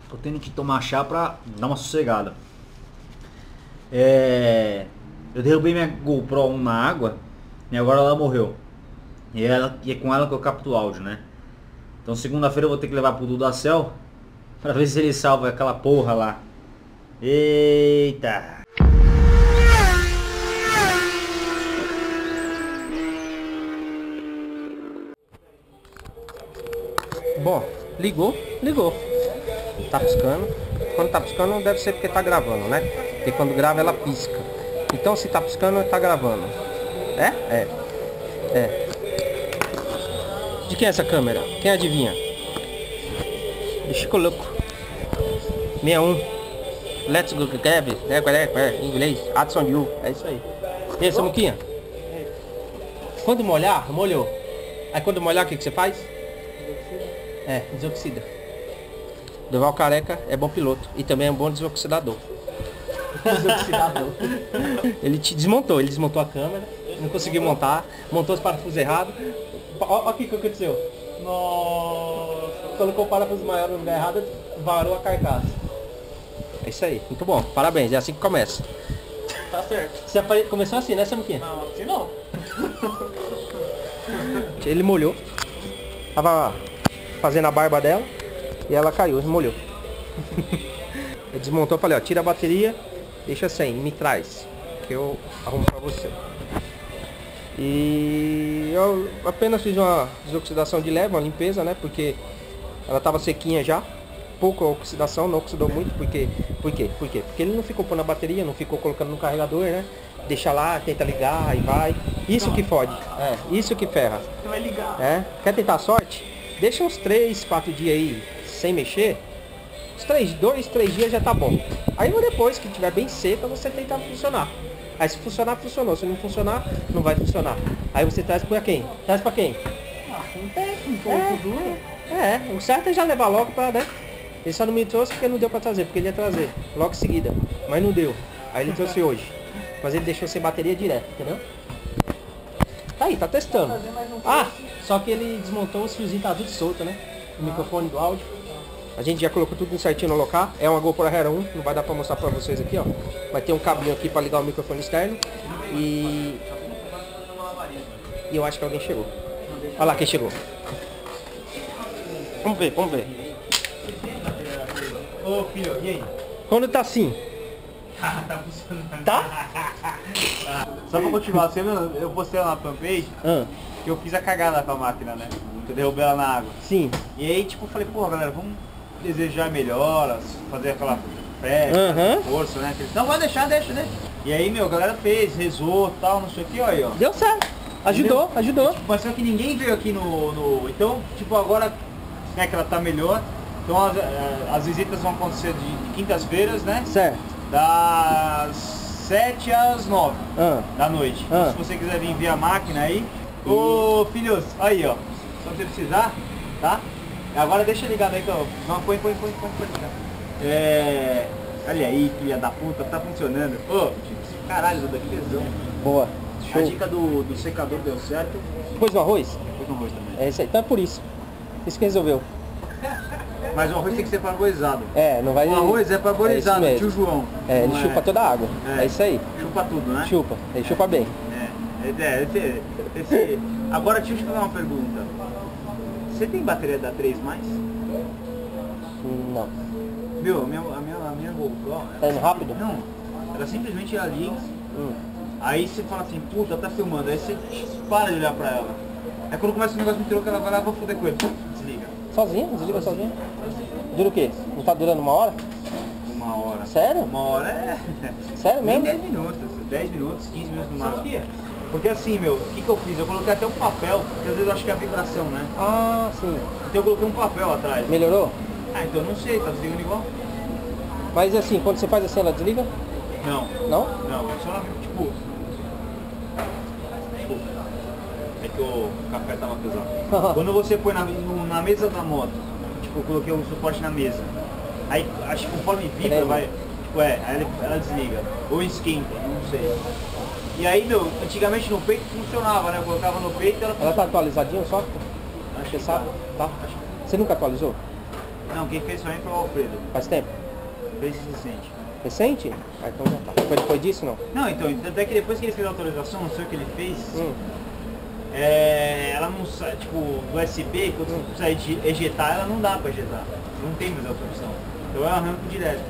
Tô tendo que tomar chá pra dar uma sossegada. Eu derrubei minha GoPro 1 na água e agora ela morreu. E é com ela que eu capto o áudio, né? Então segunda-feira eu vou ter que levar pro Dudacel pra ver se ele salva aquela porra lá. Eita! Bom, ligou. Tá piscando. Quando tá piscando deve ser porque tá gravando, né? Porque quando grava ela pisca. Então se tá piscando, tá gravando. É. De quem é essa câmera? Quem adivinha? De Chico Louco. 61. Let's go, Kevin. Inglês. Adson You. É isso aí. E aí, Samuquinha? Quando molhar, molhou. Aí quando molhar, o que você faz? Desoxida. Durval Careca é bom piloto e também é um bom desoxidador. Ele desmontou a câmera, não conseguiu montar, montou os parafusos errados. Olha o que aconteceu. Nossa. Colocou o parafuso maior no lugar errado, varou a carcaça. É isso aí, muito bom, parabéns, é assim que começa. Tá certo. Você começou assim, né, Samuquinha? Não, assim não. Ele molhou. Tava fazendo a barba dela e ela caiu, molhou. Ele desmontou, falei, ó, tira a bateria, deixa sem, me traz, que eu arrumo pra você. E eu apenas fiz uma desoxidação de leve, uma limpeza, né, porque ela tava sequinha já. Pouca oxidação, não oxidou muito, por quê? Porque ele não ficou pondo a bateria, não ficou colocando no carregador, né? Deixa lá, tenta ligar e vai. Isso que fode, isso que ferra. Você vai ligar. Quer tentar a sorte? Deixa uns 3, 4 dias aí sem mexer. Uns 2, 3 dias já tá bom. Aí depois que tiver bem seca, você tenta funcionar. Aí se funcionar, funcionou. Se não funcionar, não vai funcionar. Aí você traz pra quem? Traz pra quem? Com um técnico, duro. O certo é já levar logo pra, né? Ele só não me trouxe porque não deu pra trazer, porque ele ia trazer logo em seguida. Mas não deu. Aí ele trouxe hoje. Mas ele deixou sem bateria direto, entendeu? Tá aí, tá testando. Só que ele desmontou os fiozinhos, tá tudo solto, né? O microfone do áudio. A gente já colocou tudo certinho no local. É uma GoPro Hero 1, não vai dar pra mostrar pra vocês aqui, ó. Vai ter um cabinho aqui pra ligar o microfone externo. E eu acho que alguém chegou. Olha lá quem chegou. Vamos ver. Ô filho, e aí? Quando tá assim? Tá funcionando. Tá? Só pra continuar, você viu, eu postei lá na fanpage que eu fiz a cagada com a máquina, né? Que eu derrubei ela na água. Sim. E aí, tipo, eu falei, pô, galera, vamos desejar melhoras, fazer aquela fé, força, né? Não, vai deixar, deixa. E aí, a galera fez, rezou, tal, não sei o que, olha aí, ó. Deu certo. Ajudou. Tipo, mas só que ninguém veio aqui no... Então, tipo, agora, né, que ela tá melhor, então as visitas vão acontecer de quintas-feiras, né? Certo. Das 7 às 9 da noite. Então, se você quiser vir ver a máquina aí. Ô filhos, aí ó. Só você precisar, tá? Agora deixa ligado aí que eu. Não, põe ligar. Olha aí, filha da puta, tá funcionando. Ô, caralho, daqui tesão. Boa. Show. A dica do secador deu certo. Depois do arroz? Depois do arroz também. É isso aí. Então é por isso. Isso que resolveu. Mas o arroz tem que ser parboilizado. Não vai... O arroz é parboilizado, é tio João. Ele Não chupa toda a água. É isso aí. Chupa tudo, né? Chupa. Ele chupa bem. Agora deixa eu te fazer uma pergunta. Você tem bateria da 3+? Não. Meu, a minha GoPro... Tá indo rápido? Não, ela simplesmente liga. Aí você fala assim, puta, tá filmando. Aí você para de olhar pra ela. Aí quando começa o negócio muito louco, ela vai lá, vou foder com ele. Desliga. Sozinho? Desliga sozinho? Dura o quê? Não tá durando 1 hora? 1 hora. Sério? 1 hora Sério nem mesmo? 10 minutos, 10 minutos, 15 minutos no máximo. Porque assim, o que eu fiz? Eu coloquei até um papel, porque às vezes eu acho que é a vibração, né? Ah, sim. Então eu coloquei um papel atrás. Melhorou? Então eu não sei, tá desligando igual? Mas assim, quando você faz assim, ela desliga? Não. Não? Não, funciona tipo... É que o café tava pesado. Quando você põe na mesa da moto, tipo, eu coloquei um suporte na mesa. Aí, acho que conforme vibra, vai... Tipo, aí ela desliga. Ou esquenta, não sei. E aí, antigamente no peito funcionava, né? Eu colocava no peito e ela... Ela tá atualizadinha o software? Acho Você que sabe? Tá. Você nunca atualizou? Não, quem fez pra mim foi o Alfredo. Faz tempo? Fez recente. Recente? Ah, então já tá. Foi depois disso, não? Não, então, até que depois que ele fez a autorização, não sei o que ele fez, ela não sai, tipo, do USB, quando você precisa de ejetar, ela não dá pra ejetar. Não tem mais essa opção. Então eu arranco direto.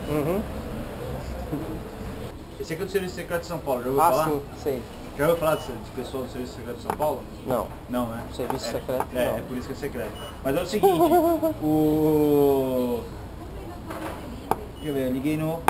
Esse aqui é do Serviço Secreto de São Paulo, já ouviu falar? Sim, sei. Já ouviu falar do pessoal do Serviço Secreto de São Paulo? Não. Não, né? Serviço secreto não. É por isso que é secreto. Mas é o seguinte, o... Deixa eu ver, eu liguei no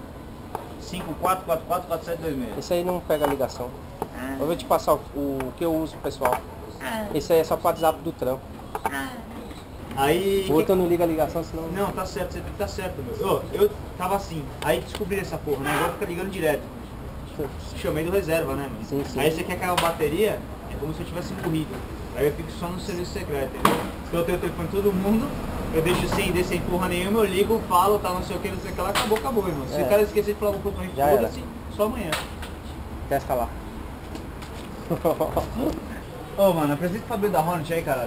54444726. Esse aí não pega ligação. Eu vou te passar o que eu uso, pessoal. Esse aí é só pro WhatsApp do trampo. Aí... O outro não liga a ligação, senão... Não, tá certo, você tá certo, meu. Eu tava assim, aí descobri essa porra, né? Agora fica ligando direto. Chamei do reserva, né, mano? Sim, sim. Aí você quer cair a bateria, é como se eu tivesse morrido. Aí eu fico só no serviço secreto, entendeu? Então eu tenho o telefone de todo mundo, eu deixo sem descer sem porra nenhuma, eu ligo, falo, tá, não sei o que, não sei o que lá, acabou, irmão. Se o cara esquecer de falar alguma coisa pra mim, foda-se, só amanhã. Testa lá. Ô, mano, apresenta o Fabio da Hornet aí, caralho.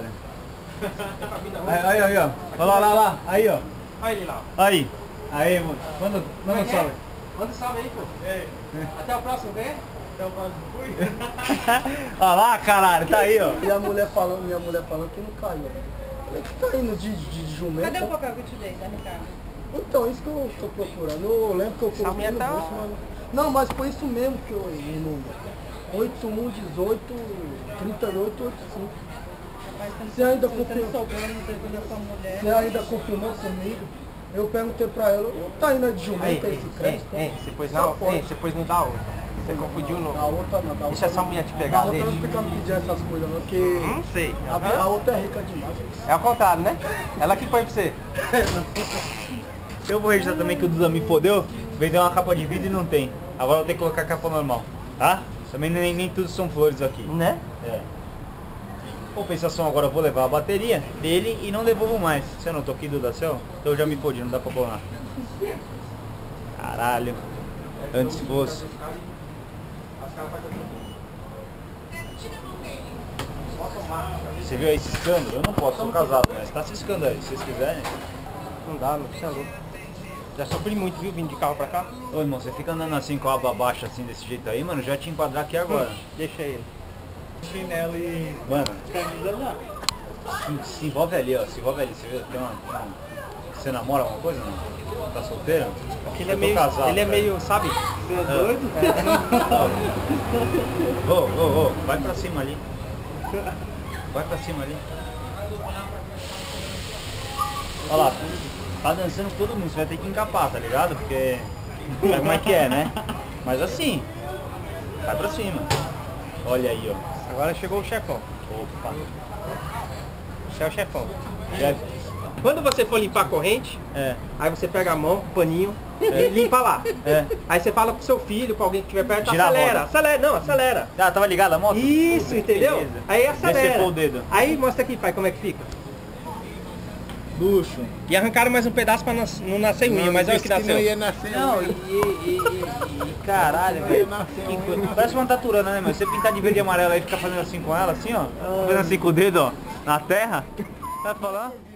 Aí, ó. Olha lá. Aí, ó. Olha ele lá. Aí, mano. Manda um salve. Manda salve aí, pô. Até o próximo, vem? Até o próximo. Fui. Olha lá, caralho, tá aí, ó. E a mulher falando que não caiu. Como é que tá indo de jumento? Cadê o papel que eu te dei, da Ricardo? Então, isso que eu tô procurando. Eu lembro que eu coloquei no bolso, mano. Não, mas foi isso mesmo que eu... O número. 8118 3885. Você ainda confirmou? Você ainda confirmou comigo? Eu perguntei pra ela, tá indo de jumento esse crédito? Você pôs não, você pôs no da outra. Você confundiu o A nome. outra não, da outra. Deixa essa mulher te pegar, A outra não deixa. fica me pedindo essas coisas não, porque Não sei. a outra é rica demais. É ao contrário, né? Ela que põe pra você. Eu vou registrar também que o Duda me fodeu, vendeu uma capa de vidro e não tem. Agora eu tenho que colocar a capa normal, tá? Também nem tudo são flores aqui. Né? É. Compensação, agora eu vou levar a bateria dele e não devolvo mais. Você não tô aqui, Duda, céu? Então eu já me fodi, não dá pra clonar. Caralho. Antes fosse. Você viu aí ciscando? Eu não posso, sou casado, mas tá ciscando aí, se vocês quiserem. Não dá, não precisa louco. Já sofri muito, viu, vindo de carro pra cá. Ô irmão, você fica andando assim com a aba baixa assim desse jeito aí, mano, já te enquadrar aqui agora. Deixa ele. Chinelo e... Mano, se envolve ali, ó, se envolve ali. Você vê, tem uma... Você namora alguma coisa, não? Tá solteiro? Ele Eu é tô meio, casado, ele é velho. meio, sabe? Você é doido? Ô, vai pra cima ali. Vai pra cima ali. Olha lá, tá dançando todo mundo, você vai ter que encapar, tá ligado? Porque... Sabe como é que é, né? Mas assim, vai pra cima. Olha aí, ó. Agora chegou o chefão. Opa. Esse é o chefão. Chefe. Quando você for limpar a corrente, aí você pega a mão, o paninho, e limpa lá. Aí você fala pro seu filho, pra alguém que estiver perto, Gira a acelera, roda. acelera, não, acelera. Ah, tava ligada a moto? Isso, entendeu? Beleza. Aí acelera. Decepou o dedo. Aí mostra aqui, pai, como é que fica. Luxo. E arrancaram mais um pedaço pra não nascer unha, mas olha o que nasceu. Não ia nascer. Não, caralho, velho. Parece uma taturana, né, meu? Você pintar de verde e amarelo aí e ficar fazendo assim com ela, assim, ó. Fazendo assim com o dedo, ó, na terra. Tá falando?